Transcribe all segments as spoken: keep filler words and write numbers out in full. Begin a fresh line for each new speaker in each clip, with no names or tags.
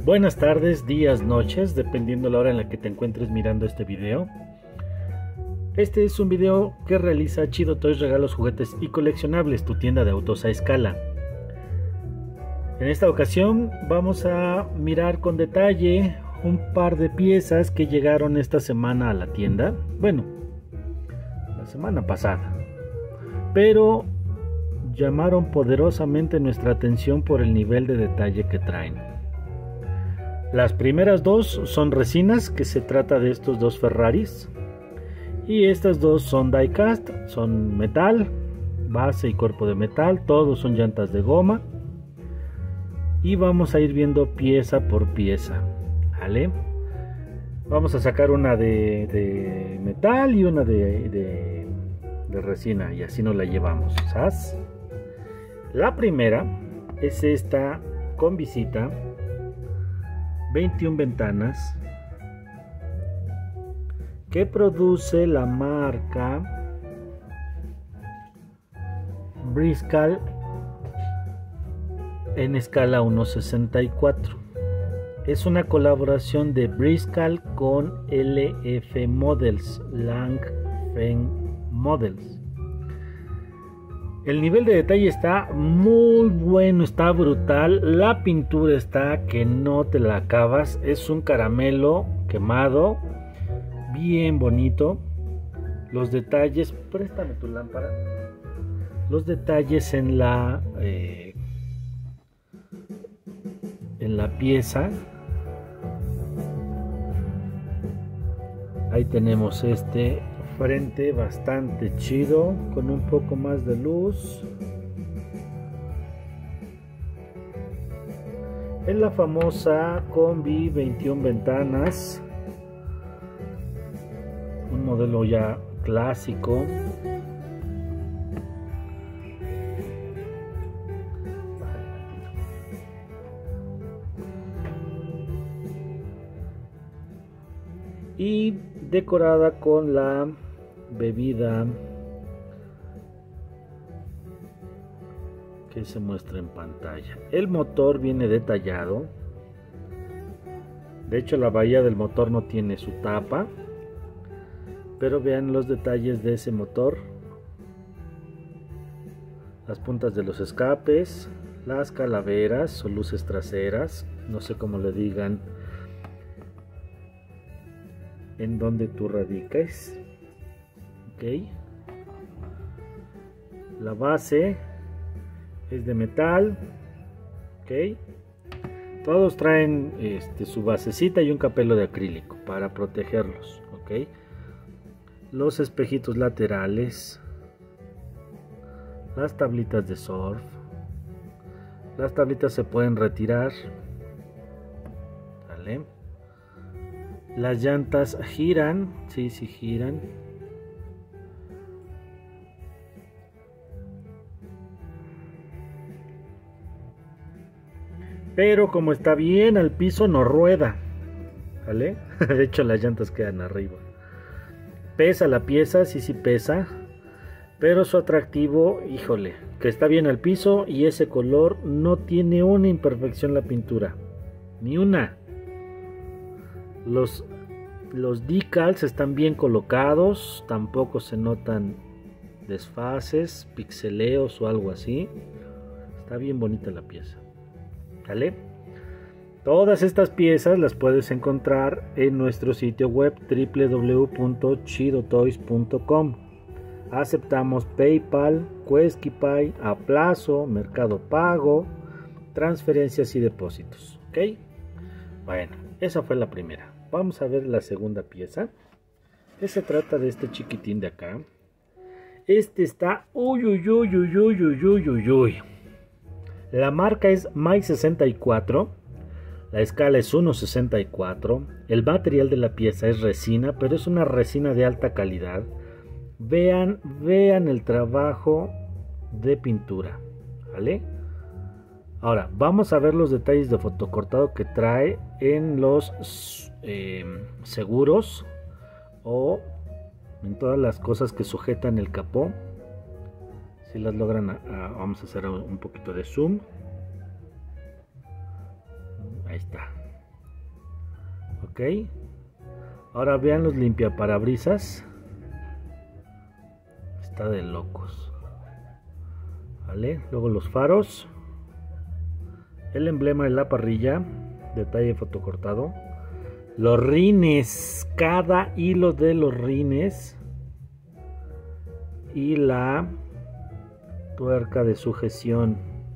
Buenas tardes, días, noches, dependiendo la hora en la que te encuentres mirando este video. Este es un video que realiza Chido Toys Regalos, Juguetes y Coleccionables, tu tienda de autos a escala. En esta ocasión vamos a mirar con detalle un par de piezas que llegaron esta semana a la tienda. Bueno, la semana pasada. Pero llamaron poderosamente nuestra atención por el nivel de detalle que traen. Las primeras dos son resinas, que se trata de estos dos Ferraris, y estas dos son diecast, son metal, base y cuerpo de metal, todos son llantas de goma, y vamos a ir viendo pieza por pieza, ¿vale? Vamos a sacar una de, de metal y una de, de, de resina, y así nos la llevamos, ¿sabes? La primera es esta con visita, veintiuna ventanas, que produce la marca Briscal en escala uno sesenta y cuatro. Es una colaboración de Briscal con L F Models, Lang Feng Models. El nivel de detalle está muy bueno, está brutal. La pintura está que no te la acabas. Es un caramelo quemado, bien bonito. Los detalles, préstame tu lámpara. Los detalles en la eh, en la pieza. Ahí tenemos este frente bastante chido, con un poco más de luz. Es la famosa Combi veintiuna ventanas, un modelo ya clásico. Y decorada con la bebida que se muestra en pantalla. El motor viene detallado. De hecho, la bahía del motor no tiene su tapa, pero vean los detalles de ese motor. Las puntas de los escapes, las calaveras o luces traseras, no sé cómo le digan en donde tú radicas. Ok, la base es de metal. Ok, todos traen este, su basecita y un capelo de acrílico para protegerlos. Ok, los espejitos laterales, las tablitas de surf. Las tablitas se pueden retirar, ¿vale? Las llantas giran, sí, sí giran. Pero como está bien al piso, no rueda, ¿vale? De hecho, las llantas quedan arriba. Pesa la pieza, sí, sí pesa. Pero su atractivo, híjole, que está bien al piso y ese color no tiene una imperfección la pintura. Ni una. Los, los decals están bien colocados, tampoco se notan desfases, pixeleos o algo así. Está bien bonita la pieza, ¿vale? Todas estas piezas las puedes encontrar en nuestro sitio web w w w punto chido toys punto com. Aceptamos PayPal, Queskipay, a plazo, Mercado Pago, transferencias y depósitos. ¿Ok? Bueno, esa fue la primera. Vamos a ver la segunda pieza, que se trata de este chiquitín de acá. Este está uy uy uy uy uy uy uy uy uy. La marca es Mai sesenta y cuatro, la escala es uno sesenta y cuatro, el material de la pieza es resina, pero es una resina de alta calidad. Vean, vean el trabajo de pintura, ¿vale? Ahora, vamos a ver los detalles de fotocortado que trae en los eh, seguros o en todas las cosas que sujetan el capó. Si las logran, a, a, vamos a hacer un poquito de zoom. Ahí está. Ok, ahora vean los limpiaparabrisas, está de locos. Vale, luego los faros, el emblema de la parrilla, detalle fotocortado, los rines, cada hilo de los rines y la tuerca de sujeción.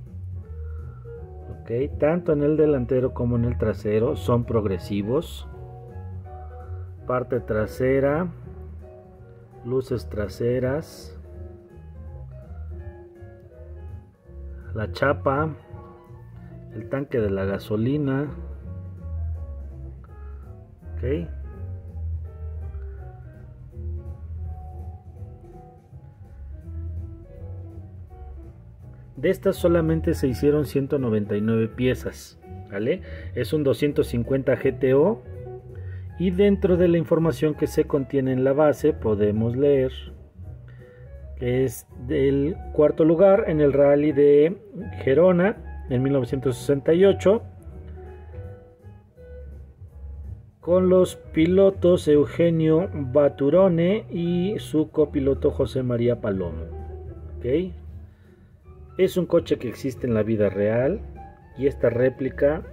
Ok, tanto en el delantero como en el trasero son progresivos. Parte trasera, luces traseras, la chapa, el tanque de la gasolina. Ok, de estas solamente se hicieron ciento noventa y nueve piezas, ¿vale? Es un doscientos cincuenta G T O y dentro de la información que se contiene en la base podemos leer que es del cuarto lugar en el rally de Gerona en mil novecientos sesenta y ocho con los pilotos Eugenio Baturone y su copiloto José María Palomo. ¿Okay? Es un coche que existe en la vida real y esta réplica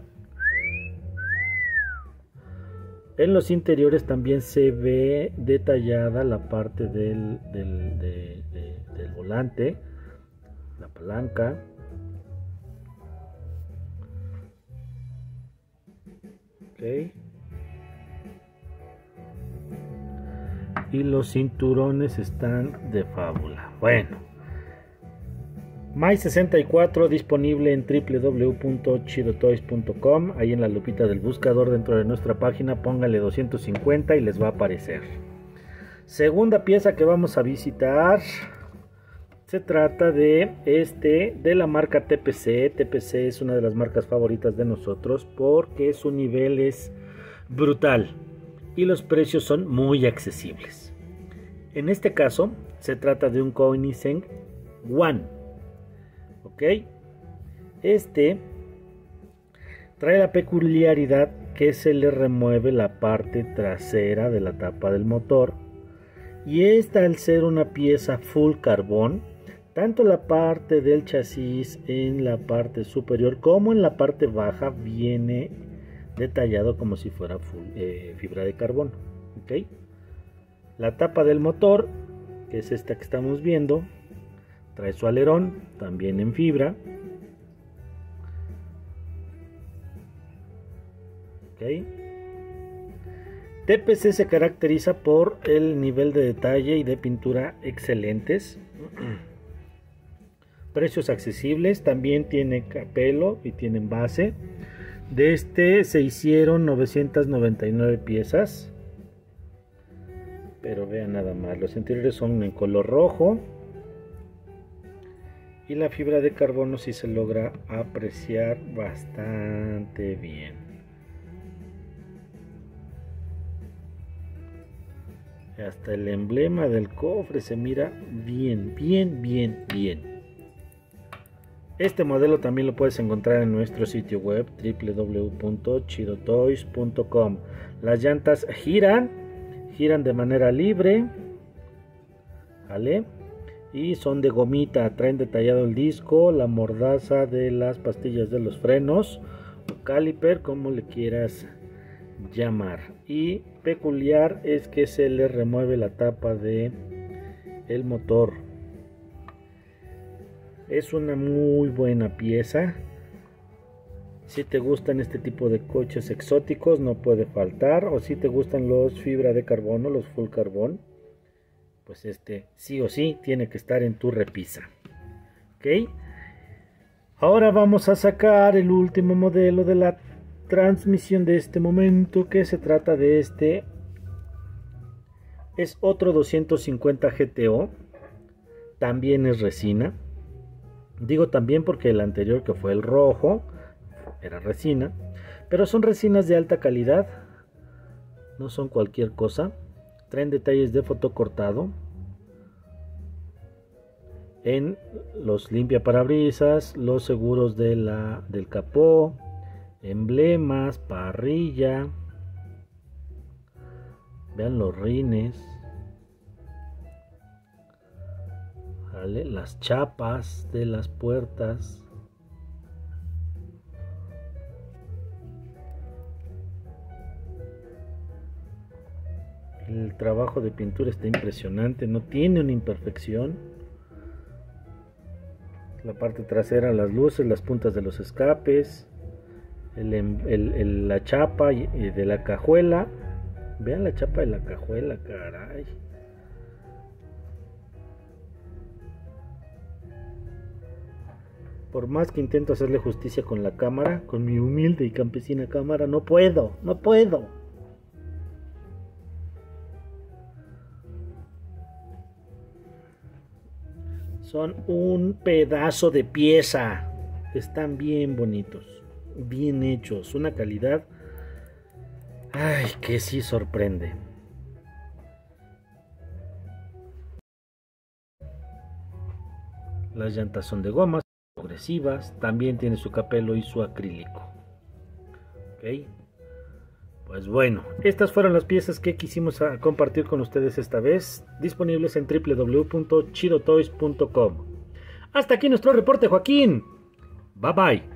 en los interiores también se ve detallada la parte del, del, de, de, del volante, la palanca. Okay. Y los cinturones están de fábula. Bueno. Mai sesenta y cuatro disponible en w w w punto chido toys punto com. Ahí en la lupita del buscador dentro de nuestra página póngale doscientos cincuenta y les va a aparecer. Segunda pieza que vamos a visitar. Se trata de este de la marca T P C. T P C es una de las marcas favoritas de nosotros porque su nivel es brutal y los precios son muy accesibles. En este caso se trata de un Koenigsegg One. Ok, este trae la peculiaridad que se le remueve la parte trasera de la tapa del motor y esta, al ser una pieza full carbón, tanto la parte del chasis en la parte superior como en la parte baja viene detallado como si fuera full, eh, fibra de carbono. Ok, la tapa del motor, que es esta que estamos viendo, trae su alerón también en fibra. Okay. T P C se caracteriza por el nivel de detalle y de pintura excelentes. Precios accesibles, también tiene capelo y tienen base. De este se hicieron novecientas noventa y nueve piezas. Pero vean nada más, los interiores son en color rojo. Y la fibra de carbono sí se logra apreciar bastante bien. Hasta el emblema del cofre se mira bien, bien, bien, bien. Este modelo también lo puedes encontrar en nuestro sitio web w w w punto chido toys punto com. Las llantas giran, giran de manera libre, ¿vale? Y son de gomita, traen detallado el disco, la mordaza de las pastillas de los frenos, o caliper, como le quieras llamar. Y peculiar es que se le remueve la tapa de el motor. Es una muy buena pieza. Si te gustan este tipo de coches exóticos no puede faltar, o si te gustan los fibra de carbono, los full carbón, pues este sí o sí tiene que estar en tu repisa. Ok, ahora vamos a sacar el último modelo de la transmisión de este momento, que se trata de este. Es otro doscientos cincuenta G T O, también es resina. Digo también porque el anterior, que fue el rojo, era resina, pero son resinas de alta calidad, no son cualquier cosa. Traen detalles de fotocortado en los limpiaparabrisas, los seguros de la, del capó, emblemas, parrilla. Vean los rines. ¿Vale? Las chapas de las puertas. El trabajo de pintura está impresionante, no tiene una imperfección. La parte trasera, las luces, las puntas de los escapes, el, el, el, la chapa de la cajuela. Vean la chapa de la cajuela, caray. Por más que intento hacerle justicia con la cámara, con mi humilde y campesina cámara, no puedo, no puedo. Son un pedazo de pieza. Están bien bonitos, bien hechos, una calidad, ay, que sí sorprende. Las llantas son de gomas progresivas, también tiene su capelo y su acrílico. Ok, pues bueno, estas fueron las piezas que quisimos compartir con ustedes esta vez, disponibles en w w w punto chido toys punto com. Hasta aquí nuestro reporte, Joaquín. Bye bye.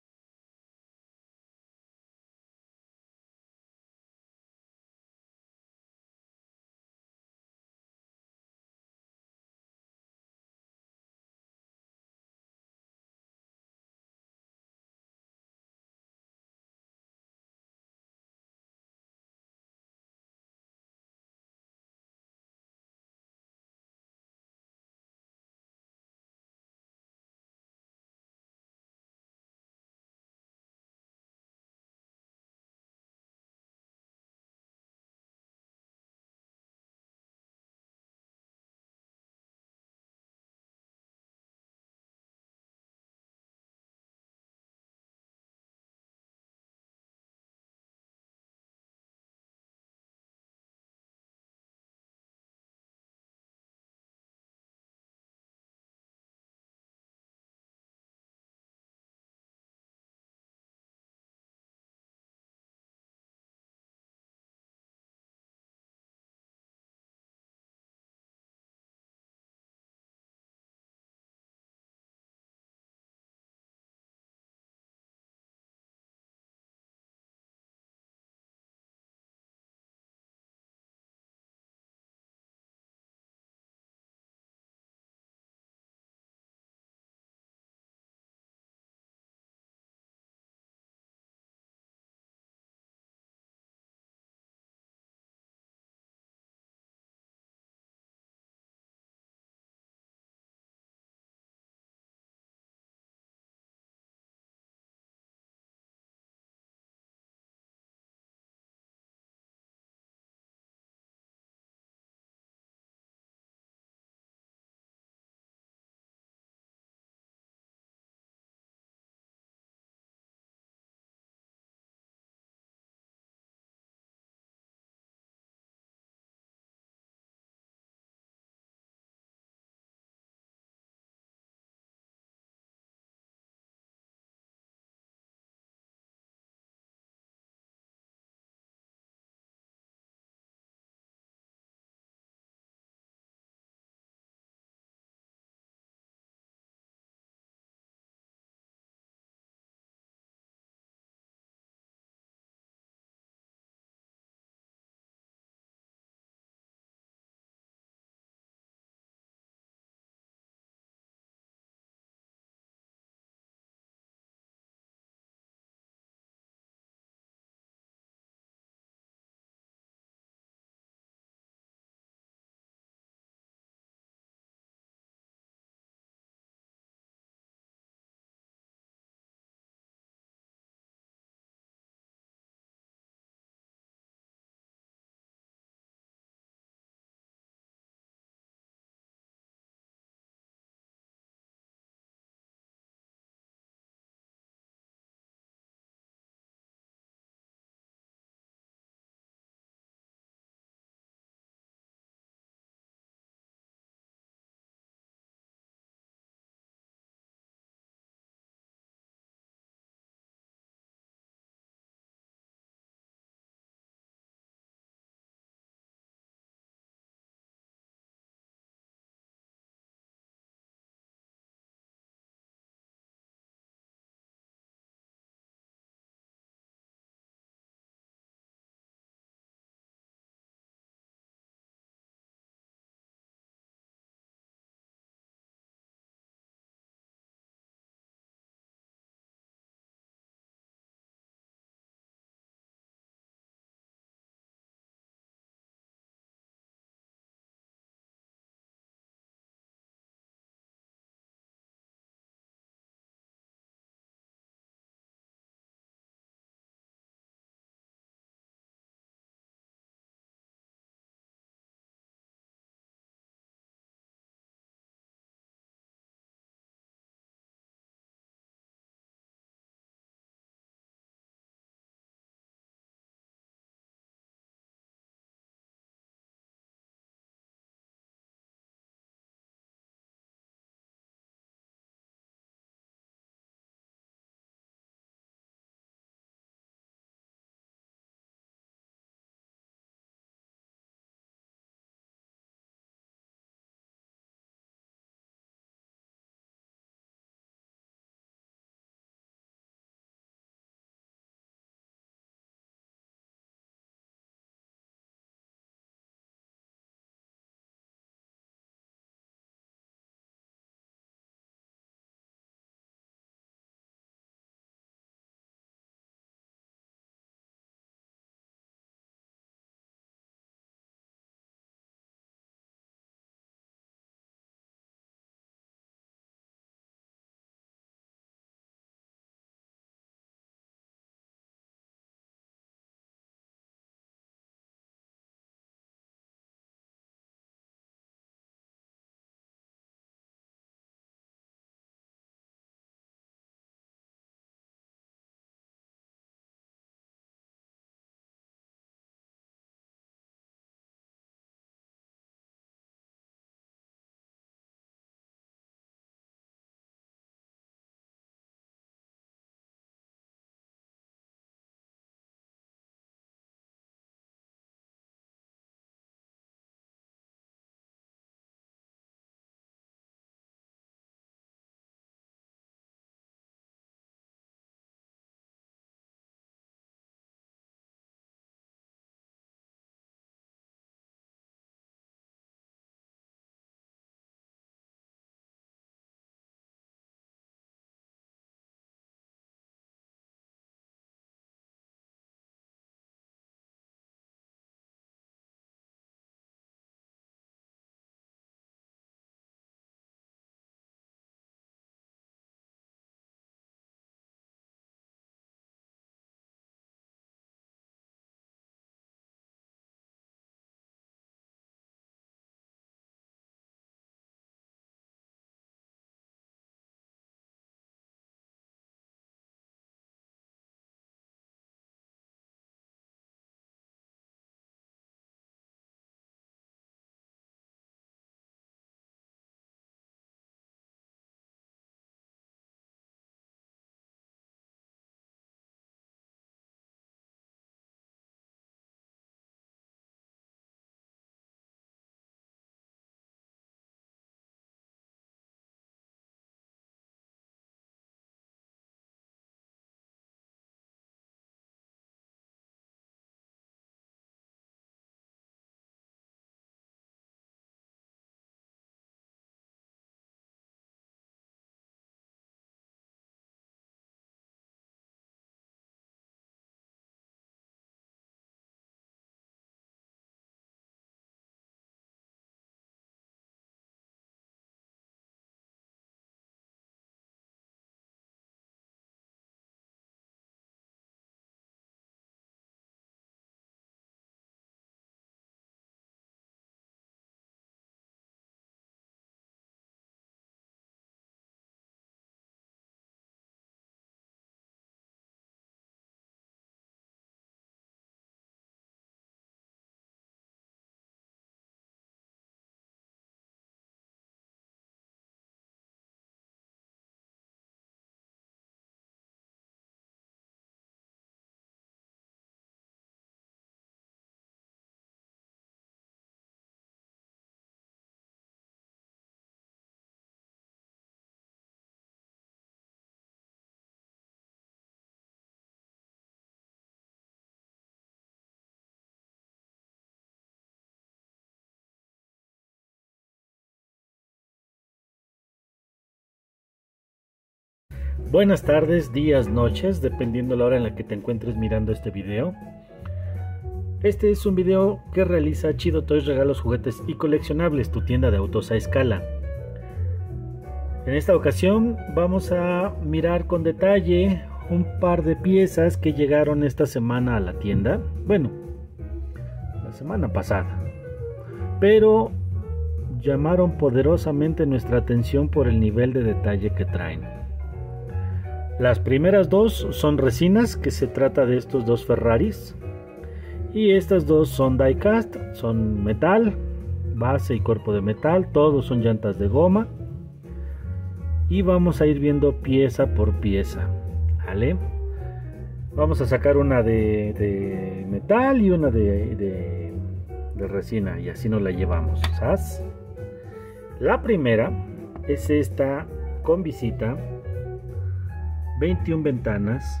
Buenas tardes, días, noches, dependiendo la hora en la que te encuentres mirando este video. Este es un video que realiza Chido Toys Regalos, Juguetes y Coleccionables, tu tienda de autos a escala. En esta ocasión vamos a mirar con detalle un par de piezas que llegaron esta semana a la tienda. Bueno, la semana pasada. Pero llamaron poderosamente nuestra atención por el nivel de detalle que traen. Las primeras dos son resinas, que se trata de estos dos Ferraris. Y estas dos son diecast, son metal, base y cuerpo de metal, todos son llantas de goma. Y vamos a ir viendo pieza por pieza, ¿vale? Vamos a sacar una de, de metal y una de, de, de resina, y así nos la llevamos, ¿sabes? La primera es esta con visita, veintiuna ventanas,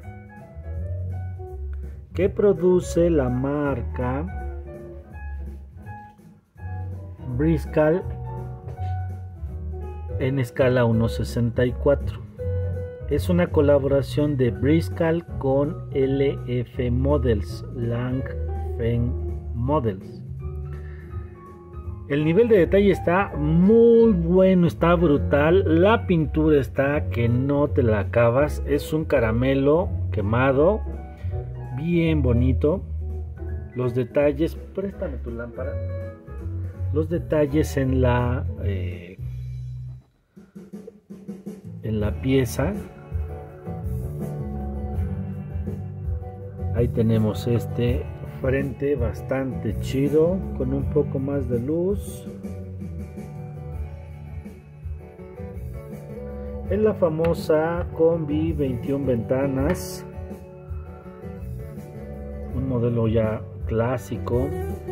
que produce la marca Briscal en escala uno sesenta y cuatro. Es una colaboración de Briscal con L F Models, Lang Feng Models. El nivel de detalle está muy bueno, está brutal. La pintura está que no te la acabas. Es un caramelo quemado, bien bonito. Los detalles, préstame tu lámpara. Los detalles en la eh, en la pieza. Ahí tenemos este frente bastante chido, con un poco más de luz. Es la famosa Combi veintiuna ventanas, un modelo ya clásico.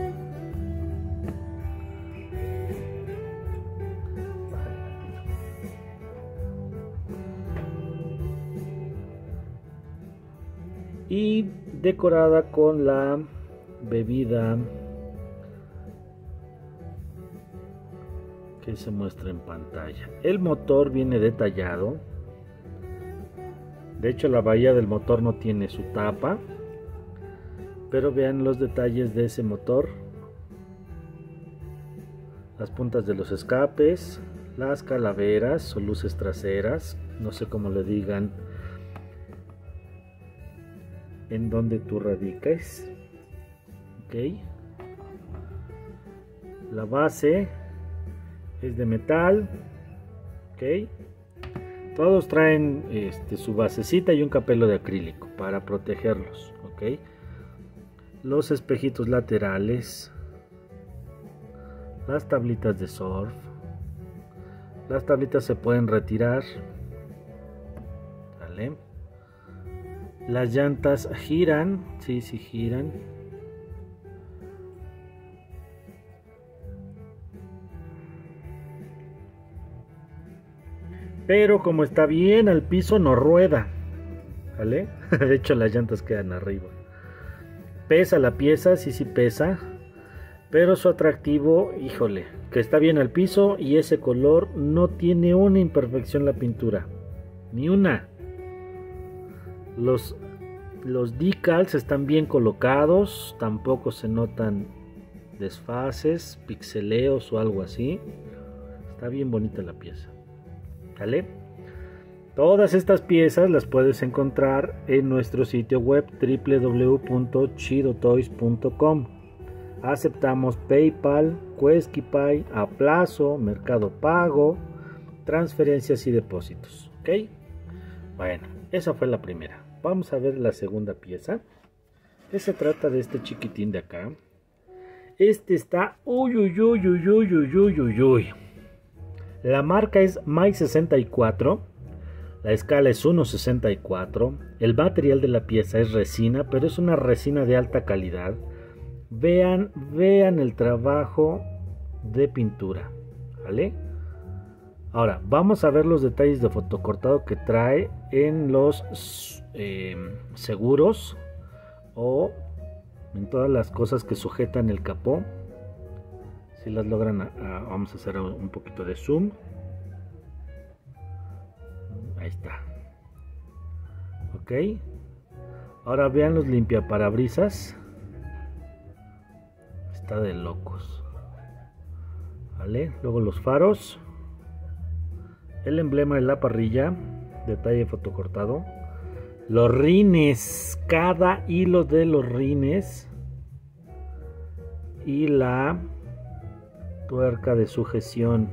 Y decorada con la bebida que se muestra en pantalla. El motor viene detallado. De hecho, la bahía del motor no tiene su tapa, pero vean los detalles de ese motor. Las puntas de los escapes, las calaveras o luces traseras, no sé cómo le digan en donde tú radicas. Ok, la base es de metal. Ok, todos traen este, su basecita y un capelo de acrílico para protegerlos. Ok, los espejitos laterales, las tablitas de surf. Las tablitas se pueden retirar, ¿vale? Las llantas giran, sí, sí giran. Pero como está bien al piso, no rueda, ¿vale? De hecho, las llantas quedan arriba. Pesa la pieza, sí, sí pesa. Pero su atractivo, híjole, que está bien al piso y ese color no tiene una imperfección la pintura. Ni una. Los, los decals están bien colocados, tampoco se notan desfases, pixeleos o algo así. Está bien bonita la pieza, ¿vale? Todas estas piezas las puedes encontrar en nuestro sitio web w w w punto chido toys punto com. Aceptamos PayPal, Queskipay, a plazo, Mercado Pago, transferencias y depósitos. ¿Ok? Bueno, esa fue la primera. Vamos a ver la segunda pieza, que se trata de este chiquitín de acá. Este está uy uy uy uy uy uy uy uy uy. La marca es Mike sesenta y cuatro, la escala es uno sesenta y cuatro, el material de la pieza es resina, pero es una resina de alta calidad. Vean, vean el trabajo de pintura, ¿vale? Ahora, vamos a ver los detalles de fotocortado que trae en los eh, seguros o en todas las cosas que sujetan el capó. Si las logran, a, a, vamos a hacer un poquito de zoom. Ahí está. Ok, ahora vean los limpiaparabrisas, está de locos. Vale, luego los faros, el emblema de la parrilla, detalle fotocortado, los rines, cada hilo de los rines y la tuerca de sujeción.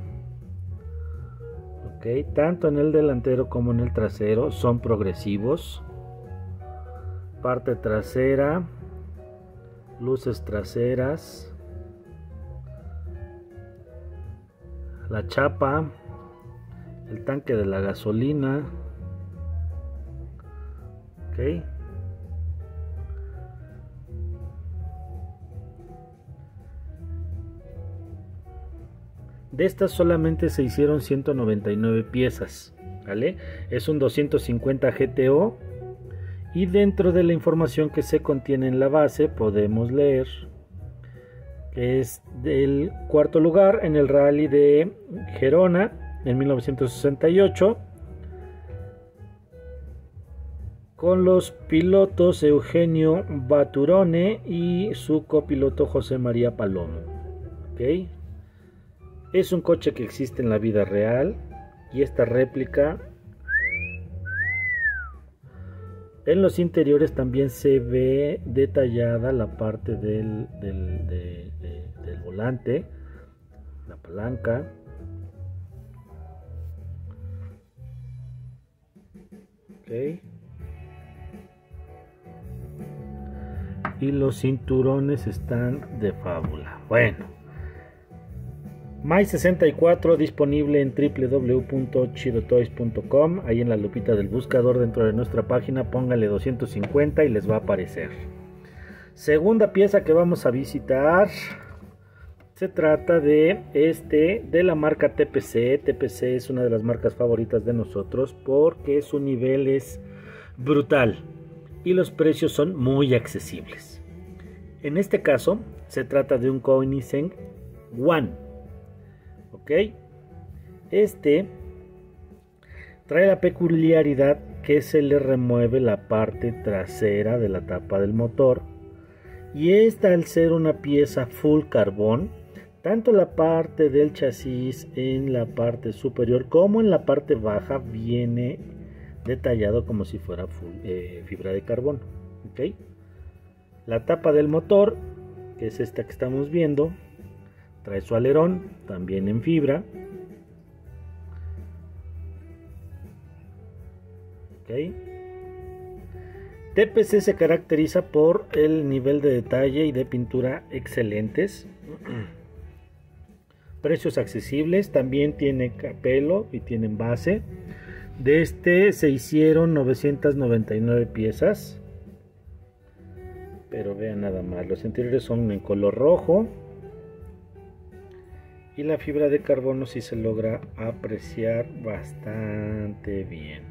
Ok, tanto en el delantero como en el trasero son progresivos. Parte trasera, luces traseras, la chapa, el tanque de la gasolina. Ok, de estas solamente se hicieron ciento noventa y nueve piezas, ¿vale? Es un doscientos cincuenta G T O y dentro de la información que se contiene en la base podemos leer que es del cuarto lugar en el rally de Gerona en mil novecientos sesenta y ocho con los pilotos Eugenio Baturone y su copiloto José María Palomo. ¿Okay? Es un coche que existe en la vida real y esta réplica en los interiores también se ve detallada la parte del, del, de, de, del volante, la palanca. Okay. Y los cinturones están de fábula. Bueno, Mai sesenta y cuatro disponible en w w w punto chido toys punto com. Ahí en la lupita del buscador dentro de nuestra página póngale doscientos cincuenta y les va a aparecer. Segunda pieza que vamos a visitar se trata de este de la marca T P C. T P C es una de las marcas favoritas de nosotros porque su nivel es brutal y los precios son muy accesibles. En este caso se trata de un Koenigsegg One. Ok, este trae la peculiaridad que se le remueve la parte trasera de la tapa del motor y esta, al ser una pieza full carbón, tanto la parte del chasis en la parte superior como en la parte baja viene detallado como si fuera full, eh, fibra de carbón. Ok, la tapa del motor, que es esta que estamos viendo, trae su alerón también en fibra. Okay. T P C se caracteriza por el nivel de detalle y de pintura excelentes. Precios accesibles, también tiene capelo y tienen base. De este se hicieron novecientas noventa y nueve piezas. Pero vean nada más, los interiores son en color rojo. Y la fibra de carbono sí se logra apreciar bastante bien.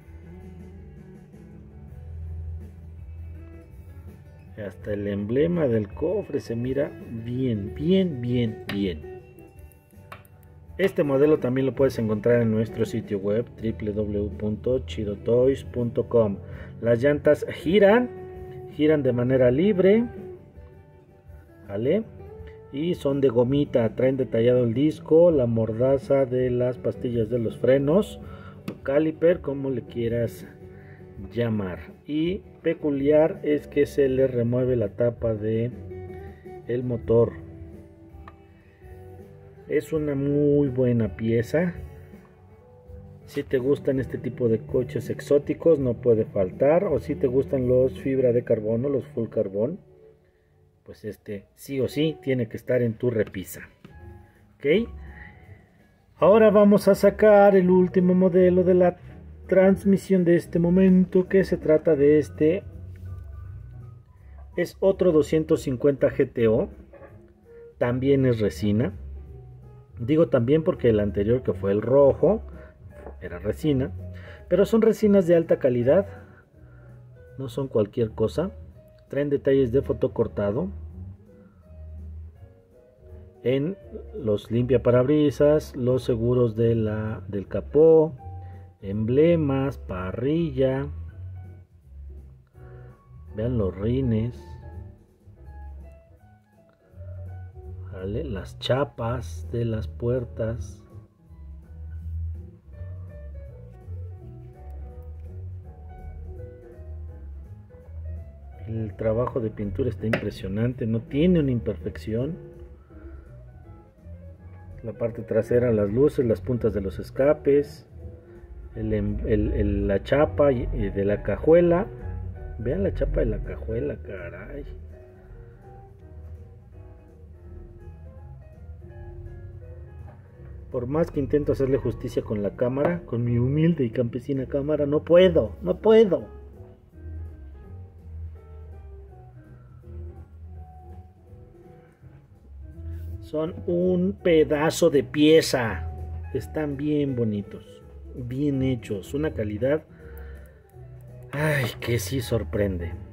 Hasta el emblema del cofre se mira bien, bien, bien, bien. Este modelo también lo puedes encontrar en nuestro sitio web w w w punto chido toys punto com. Las llantas giran, giran de manera libre, ¿vale? Y son de gomita, traen detallado el disco, la mordaza de las pastillas de los frenos, o caliper, como le quieras llamar. Y peculiar es que se le remueve la tapa de el motor. Es una muy buena pieza. Si te gustan este tipo de coches exóticos no puede faltar, o si te gustan los fibra de carbono, los full carbón, pues este sí o sí tiene que estar en tu repisa. Ok, ahora vamos a sacar el último modelo de la transmisión de este momento, que se trata de este. Es otro doscientos cincuenta G T O, también es resina. Digo también porque el anterior, que fue el rojo, era resina, pero son resinas de alta calidad, no son cualquier cosa. Traen detalles de fotocortado en los limpiaparabrisas, los seguros de la, del capó, emblemas, parrilla. Vean los rines. ¿Vale? Las chapas de las puertas. El trabajo de pintura está impresionante, no tiene una imperfección. La parte trasera, las luces, las puntas de los escapes, el, el, el, la chapa de la cajuela. Vean la chapa de la cajuela, caray. Por más que intento hacerle justicia con la cámara, con mi humilde y campesina cámara, no puedo, no puedo. Son un pedazo de pieza. Están bien bonitos, bien hechos, una calidad, ay, que sí sorprende.